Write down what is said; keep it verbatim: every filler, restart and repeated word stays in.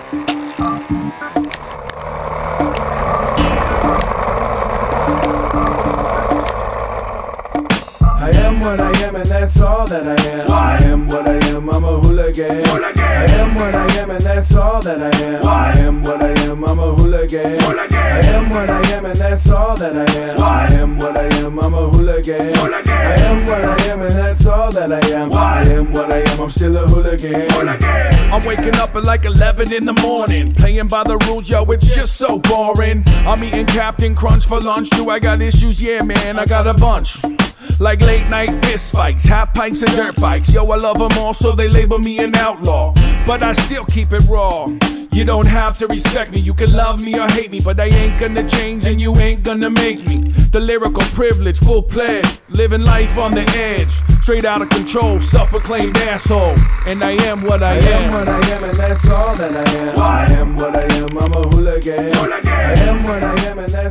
I am what I am and that's all that I am. I am what I am, I'm a hooligan. I am what I am and that's all that I am. I am what I am, I'm a hooligan. I am what I am and that's all that I am. I am what I am, I'm a hooligan. I am what I am and that's all that I am. I am what I am, I'm still a hooligan. I'm waking up at like eleven in the morning, playing by the rules, yo, it's just so boring. I'm eating Captain Crunch for lunch. Do I got issues? Yeah, man, I got a bunch. Like late night fist fights, half pints and dirt bikes. Yo, I love them all, so they label me an outlaw, but I still keep it raw. You don't have to respect me, you can love me or hate me, but I ain't gonna change and you ain't gonna make me. The lyrical privilege, full pledge, living life on the edge, straight out of control, self-proclaimed asshole. And I am what I, I am. am what I am and that's all that I am. I am what I am, I'm a hooligan. I am what I am and that's